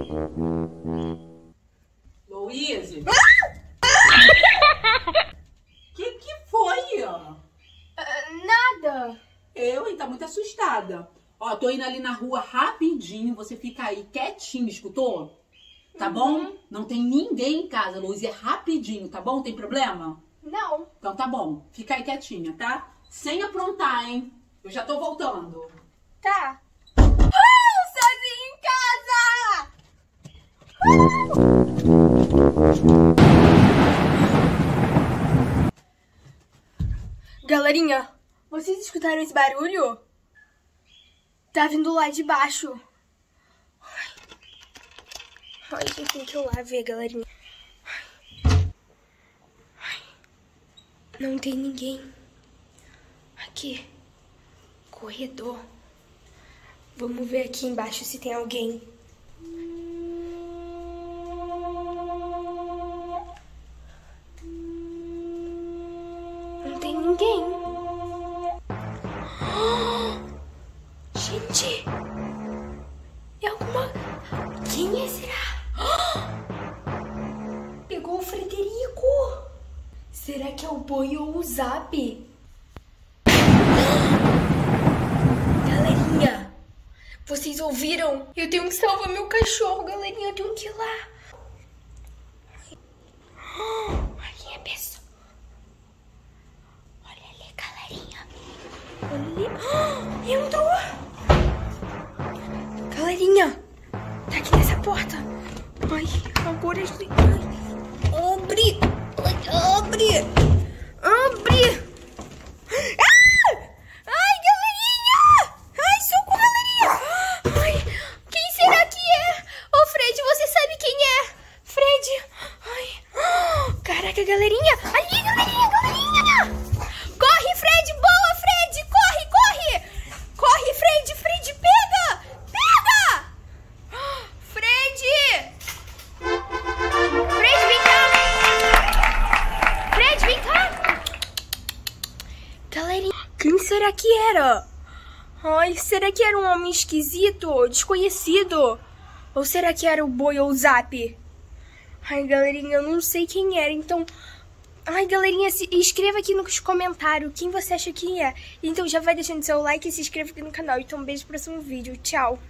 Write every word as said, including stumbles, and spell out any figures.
Luíse? Que que foi? Uh, nada. Eu, hein? Tá muito assustada. Ó, tô indo ali na rua rapidinho. Você fica aí quietinho, escutou? Tá Uhum. bom? Não tem ninguém em casa, Luíse. É rapidinho, tá bom? Tem problema? Não. Então tá bom. Fica aí quietinha, tá? Sem aprontar, hein? Eu já tô voltando. Tá. Uh, sozinho em casa! Galerinha, vocês escutaram esse barulho? Tá vindo lá de baixo. Ai, gente, tem que ir lá ver, galerinha. Ai. Não tem ninguém. Aqui. Corredor. Vamos ver aqui embaixo se tem alguém. Não tem ninguém. Gente, é alguma... Quem é, será? Pegou o Frederico. Será que é o Boi ou o Zap? Galerinha, vocês ouviram? Eu tenho que salvar meu cachorro, galerinha. Eu tenho que ir lá. Ai, quem é a pessoa? Olha ali, galerinha. Olha ali. Entrou. Galerinha, tá aqui nessa porta. Ai, agora... Ai, abre. Ai, abre. Abre. Ah! Ai, galerinha. Ai, socorro, galerinha. Ai, quem será que é? Ô, Fred, você sabe quem é? Fred. Ai. Caraca, galerinha. Ali, galerinha, galerinha. Corre, Fred. Boa, Fred. Corre, corre. Corre, Fred. Fred, pega. Pega. Fred. Fred, vem cá. Fred, vem cá. Galerinha, quem será que era? Ai, será que era um homem esquisito, desconhecido? Ou será que era o Boi ou o Zap? Ai, galerinha, eu não sei quem era, então... Ai, galerinha, se... escreva aqui nos comentários quem você acha que é. Então já vai deixando seu like e se inscreva aqui no canal. Então um beijo pro próximo vídeo. Tchau!